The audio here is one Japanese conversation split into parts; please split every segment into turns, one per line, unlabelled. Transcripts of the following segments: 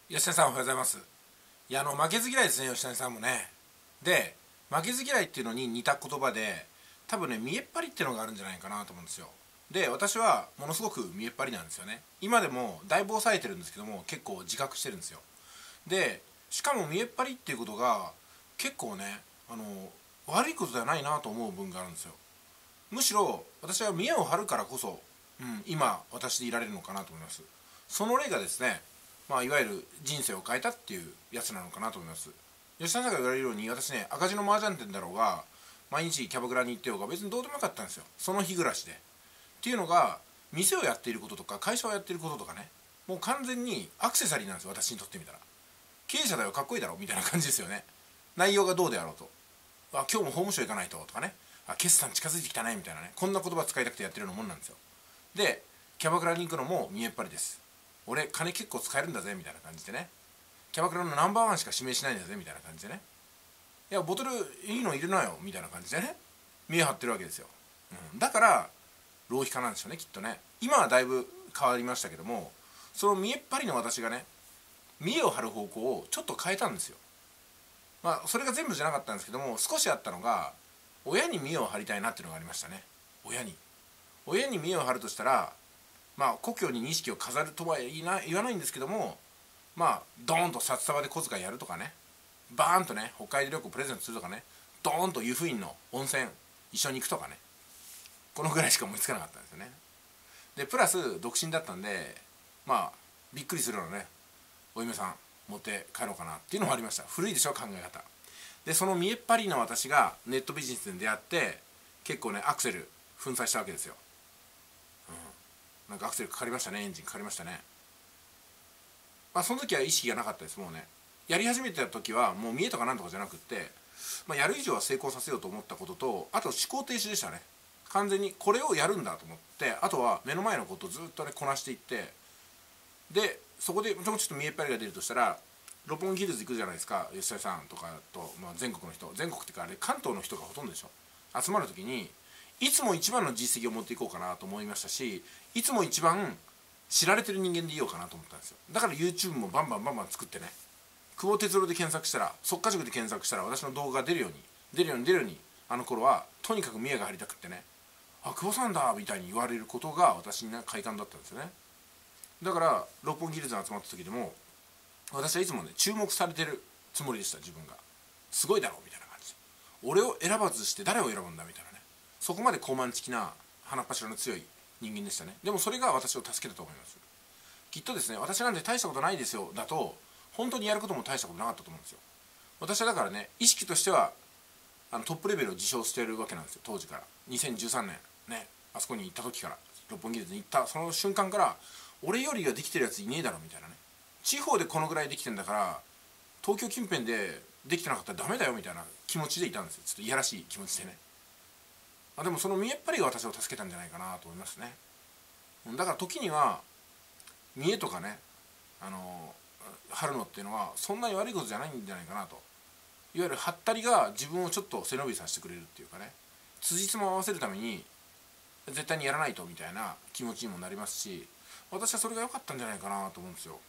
吉田さんおはようございます。負けず嫌いですね、吉田さんもね。で、負けず嫌いっていうのに似た言葉で、多分ね、見えっ張りっていうのがあるんじゃないかなと思うんですよ。で、私はものすごく見えっ張りなんですよね。今でもだいぶ抑えてるんですけども、結構自覚してるんですよ。で、しかも見えっ張りっていうことが、結構ね、悪いことではないなと思う部分があるんですよ。むしろ、私は見栄を張るからこそ、今、私でいられるのかなと思います。その例がですね、いわゆる人生を変えたっていうやつなのかなと思います。吉田さんが言われるように、私ね、赤字の麻雀店だろうが、毎日キャバクラに行ってようが、別にどうでもよかったんですよ。その日暮らしで。っていうのが、店をやっていることとか、会社をやっていることとかね、もう完全にアクセサリーなんですよ、私にとってみたら。経営者だよ、かっこいいだろ、みたいな感じですよね。内容がどうであろうと。今日も法務省行かないと、とかね。決算近づいてきたね、みたいなね。こんな言葉使いたくてやってるようなもんなんですよ。で、キャバクラに行くのも見えっ張りです。俺金結構使えるんだぜみたいな感じでね、キャバクラのナンバーワンしか指名しないんだぜみたいな感じでね、いやボトルいいの入れなよみたいな感じでね、見え張ってるわけですよ、だから浪費家なんでしょうね、きっとね。今はだいぶ変わりましたけども、その見えっ張りの私がね、見栄を張る方向をちょっと変えたんですよ。それが全部じゃなかったんですけども、少しあったのが、親に見栄を張りたいなっていうのがありましたね。親に見栄を張るとしたら、故郷に錦を飾るとは言わないんですけども、ドーンと札束で小遣いやるとかね、バーンとね北海道旅行プレゼントするとかね、ドーンと湯布院の温泉一緒に行くとかね、このぐらいしか思いつかなかったんですよね。でプラス独身だったんで、びっくりするようなねお嫁さん持って帰ろうかなっていうのもありました。古いでしょ、考え方。でその見えっ張りな私がネットビジネスに出会って、結構ねアクセル粉砕したわけですよ。なんかアクセルかかりましたね、エンジンかかりましたね。その時は意識がなかったです。もうね、やり始めてた時はもう見栄とかなんとかじゃなくって、やる以上は成功させようと思ったことと、あと思考停止でしたね。完全にこれをやるんだと思って、あとは目の前のことをずっとねこなしていって、でそこでちょっと見えっ張りが出るとしたら、六本木ヒルズ行くじゃないですか、吉田さんとかと、全国の人、全国っていうかあれ関東の人がほとんどでしょ、集まる時にいつも一番の実績を持っていこうかなと思いましたし、いつも一番知られてる人間でいようかなと思ったんですよ。だから YouTube もバンバンバンバン作ってね、久保哲郎で検索したら、速稼塾で検索したら私の動画が出るように、あの頃はとにかく見栄が張りたくってね、久保さんだみたいに言われることが私に快感だったんですよね。だから六本木ヒルズに集まった時でも、私はいつもね注目されてるつもりでした。自分がすごいだろうみたいな感じで、俺を選ばずして誰を選ぶんだみたいなね、そこまで高慢ちきな鼻っ柱の強い人間でしたね。でもそれが私を助けたと思います。きっとですね、私なんて大したことないですよだと本当にやることも大したことなかったと思うんですよ。私はだからね、意識としてはトップレベルを自称しているわけなんですよ。当時から2013年ね、あそこに行った時から、六本木ヒルズに行ったその瞬間から、俺よりはできてるやついねえだろみたいなね、地方でこのぐらいできてんだから東京近辺でできてなかったらダメだよみたいな気持ちでいたんですよ。ちょっといやらしい気持ちでね。でもその見えっ張りが私を助けたんじゃないかなと思いますね。だから時には見栄とかね、張るのっていうのはそんなに悪いことじゃないんじゃないかなと。いわゆるハったりが自分をちょっと背伸びさせてくれるっていうかね、辻褄を合わせるために絶対にやらないとみたいな気持ちにもなりますし、私はそれが良かったんじゃないかなと思うんですよ。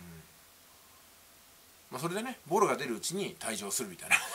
それでね、ボロが出るうちに退場するみたいな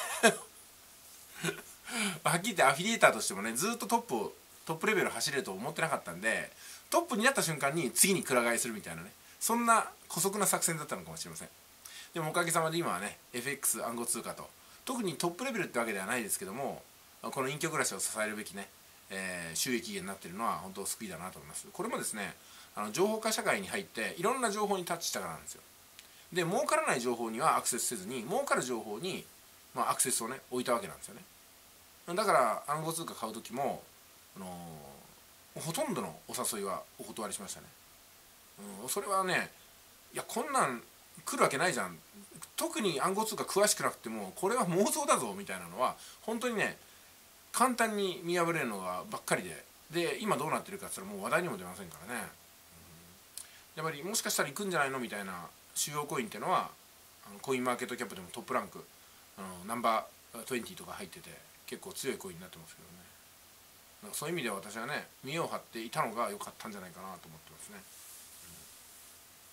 はっきり言ってアフィリエーターとしてもね、ずっとトップレベル走れると思ってなかったんで、トップになった瞬間に次にくら替えするみたいなね、そんな姑息な作戦だったのかもしれません。でもおかげさまで今はね FX 暗号通貨と、特にトップレベルってわけではないですけども、この隠居暮らしを支えるべきね、収益源になっているのは本当救いだなと思います。これもですね、情報化社会に入っていろんな情報にタッチしたからなんですよ。で儲からない情報にはアクセスせずに、儲かる情報に、アクセスをね置いたわけなんですよね。だから暗号通貨買う時も、ほとんどのお誘いはお断りしましたね。それはね、いやこんなん来るわけないじゃん、特に暗号通貨詳しくなくてもこれは妄想だぞみたいなのは本当にね、簡単に見破れるのがばっかりで、今どうなってるかって言ったらもう話題にも出ませんからね。やっぱりもしかしたら行くんじゃないのみたいな主要コインっていうのは、コインマーケットキャップでもトップランク、ナンバー20とか入ってて結構強いコインになってますけどね。だからそういう意味では私はね、見栄を張っていたのが良かったんじゃないかなと思ってますね。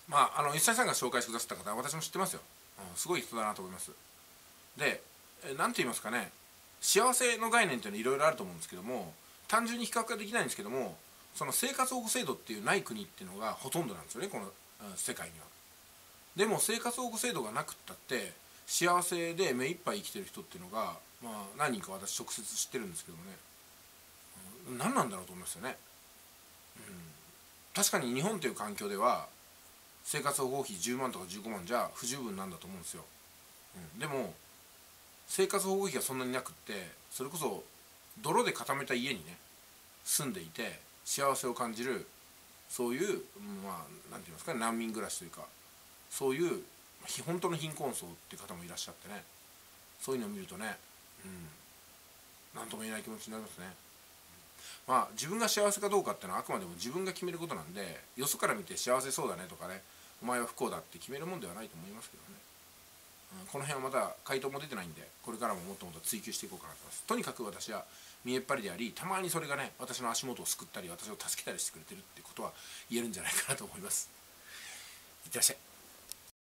吉谷さんが紹介してくださった方は私も知ってますよ、すごい人だなと思います。で何て言いますかね、幸せの概念っていうのはいろいろあると思うんですけども、単純に比較ができないんですけども、その生活保護制度っていうない国っていうのがほとんどなんですよね、この世界には。でも生活保護制度がなくったって幸せで目いっぱい生きてる人っていうのが、何人か私直接知ってるんですけどもね、何なんだろうと思いますよね。確かに日本という環境では生活保護費10万とか15万じゃ不十分なんだと思うんですよ。でも生活保護費がそんなになくって、それこそ泥で固めた家にね住んでいて幸せを感じる、そういう、なんて言いますかね、難民暮らしというか、そういう本当の貧困層っていう方もいらっしゃってね、そういうのを見るとね、何とも言えない気持ちになりますね。自分が幸せかどうかっていうのはあくまでも自分が決めることなんで、よそから見て幸せそうだねとかね、お前は不幸だって決めるもんではないと思いますけどね。この辺はまだ回答も出てないんで、これからももっともっと追求していこうかなと思います。とにかく私は見えっ張りであり、たまにそれがね私の足元を救ったり私を助けたりしてくれてるってことは言えるんじゃないかなと思います。いってらっしゃい。